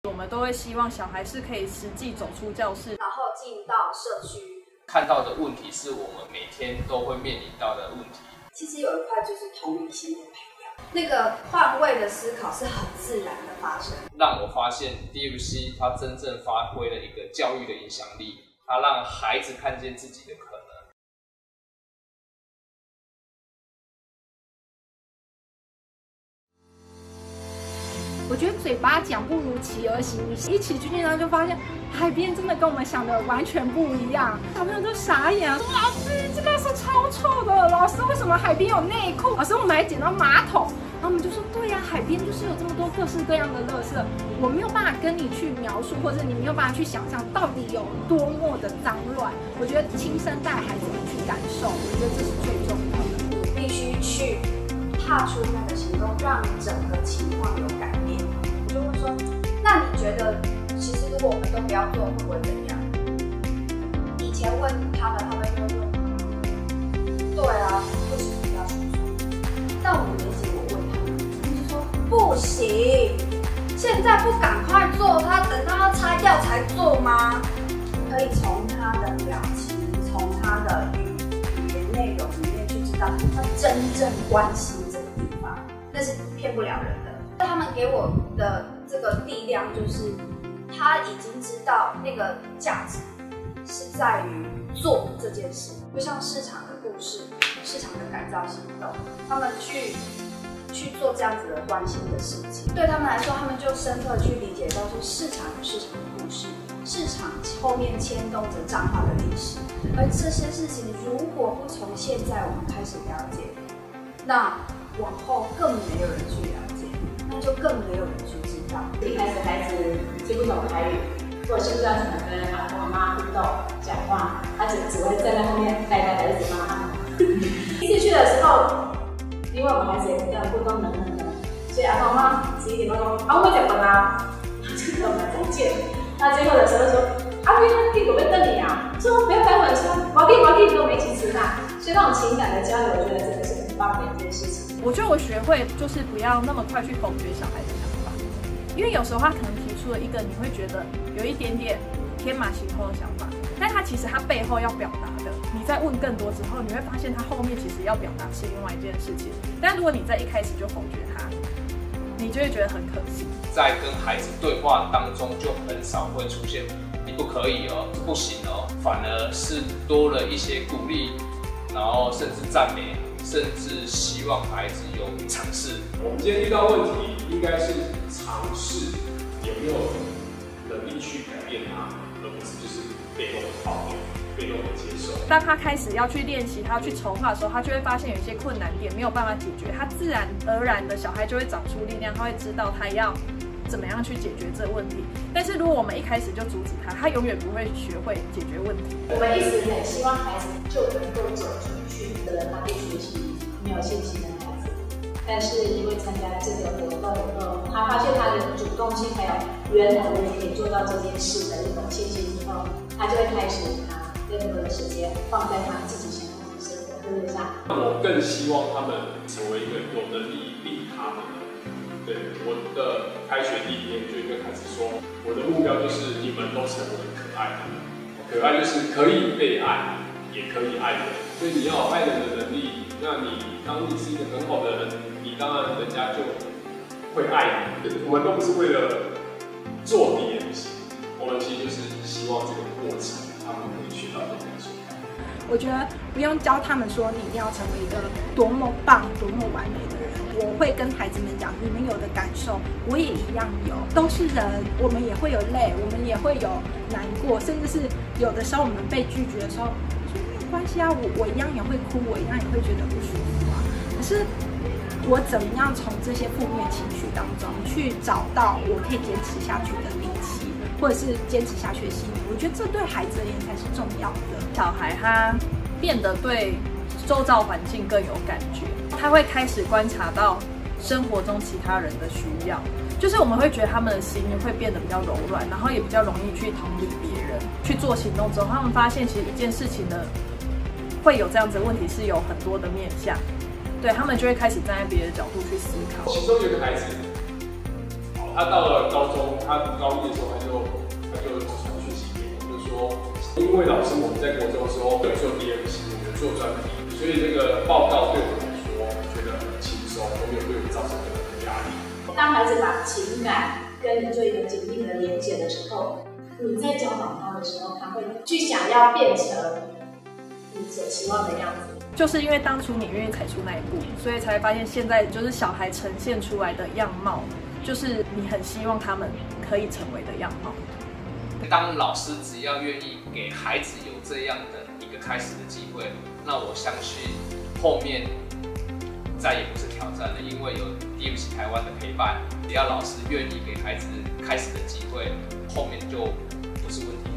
我们都会希望小孩是可以实际走出教室， 然后进到社区， 看到的问题是我们每天都会面临到的问题。 其实有一块就是同理心的培养，那个换位的思考是很自然的发生。 让我发现 DFC 它真正发挥了一个教育的影响力，它让孩子看见自己的可能。 我觉得嘴巴讲不如企鹅行，一起去然后就发现海边真的跟我们想的完全不一样，小朋友都傻眼啊，说老师这个是超臭的，老师为什么海边有内裤？老师我们还捡到马桶，然后我们就说对呀，海边就是有这么多各式各样的垃圾，我没有办法跟你去描述，或者你没有办法去想象到底有多么的脏乱。我觉得亲身带孩子们去感受，我觉得这是最重要的。 必须去踏出那个行动，让整个情况有改变。我就会说，那你觉得，其实如果我们都不要做，会不会怎样？以前问他们就会说，对啊，为什么要去做？但我们年纪，我问他们就说不行，现在不赶快做，等他拆掉才做吗？可以从他的表情，从他的语言内容里面去知道他真正关心这个地方，那是骗不了人的。他们给我的这个力量就是，他已经知道那个价值是在于做这件事，就像市场的故事、市场的改造行动，他们去做这样子的关心的事情，对他们来说，他们就深刻去理解到说，市场有市场的故事，市场后面牵动着彰化的历史，而这些事情如果不从现在我们开始了解，那往后更没有人去了解，那就更没有人去知道。 一开始孩子听不懂台语，或者是不知道怎么跟阿公阿妈互动讲话，他只会站在后面呆呆的一直骂他们。第一次去的时候，因为我们孩子也比较互动能力的，所以阿公阿妈11点多说：“啊，我讲完啦，就跟我们再见。”那最后的时候说：“阿斌，那屁股被瞪你啊！”说：“不要待会说，我弟跟我们一起吃饭。”所以那种情感的交流，我觉得真的是很棒的一件事情。 我觉得我学会就是不要那么快去否决小孩的想法，因为有时候他可能提出了一个你会觉得有一点点天马行空的想法，但他其实他背后要表达的，你在问更多之后，你会发现他后面其实要表达是另外一件事情。但如果你在一开始就否决他，你就会觉得很可惜。 在跟孩子对话当中，就很少会出现你不可以哦，不行哦，反而是多了一些鼓励，然后甚至赞美，甚至希望孩子勇于尝试。 我们今天遇到问题，应该是尝试有没有能力去改变它，而不是就是被动的抱怨、被动的接受。 当他开始要去练习，他要去筹划的时候，他就会发现有一些困难点没有办法解决，他自然而然的小孩就会长出力量，他会知道他要怎么样去解决这个问题。但是如果我们一开始就阻止他，他永远不会学会解决问题。 我们一直很希望孩子就能够走出去的他对学习没有信心的孩子，但是因为参加这个活动以后，他发现他的主动性还有原来我也可以做到这件事的一种信心以后，他就会开始拿更多的时间放在他自己想要的生活事业上。 我更希望他们成为一个有能力利他的人。对，我的开学第一天就跟孩子说，我的目标就是你们都成为可爱的人。可爱就是可以被爱，也可以爱人。所以你要有爱人的能力，那当你是一个很好的人，你当然人家就会爱你。我们都不是为了做DFC，我们其实就是希望这个过程他们可以学到这种情感。 我觉得不用教他们说你一定要成为一个多么棒、多么完美的人。我会跟孩子们讲，你们有的感受，我也一样有，都是人，我们也会有累，我们也会有难过，甚至是有的时候我们被拒绝的时候，说没有关系啊，我一样也会哭，我一样也会觉得不舒服啊。可是我怎么样从这些负面情绪当中去找到我可以坚持下去的力气，或者是坚持下去的心理？我觉得这对孩子而言才是重要的。 小孩他变得对周遭环境更有感觉，他会开始观察到生活中其他人的需要，就是我们会觉得他们的心会变得比较柔软，然后也比较容易去同理别人，去做行动之后，他们发现其实一件事情的会有这样子的问题是有很多的面向，对他们就会开始站在别的角度去思考。 其中有一个孩子，好， 他到了高中，他读高一的时候，他就传讯息给我，就说，因为老师我们在国中的时候有做第二期，我们做专题，所以这个报告对我来说觉得很轻松，都没有对我造成任何的压力。 当孩子把情感跟你做一个紧密的连接的时候，你在教导他的时候，他会去想要变成你所期望的样子。 就是因为当初你愿意踩出那一步，所以才发现现在就是小孩呈现出来的样貌，就是你很希望他们可以成为的样貌。 当老师只要愿意给孩子有这样的一个开始的机会，那我相信后面再也不是挑战了，因为有DMC台湾的陪伴，只要老师愿意给孩子开始的机会，后面就不是问题。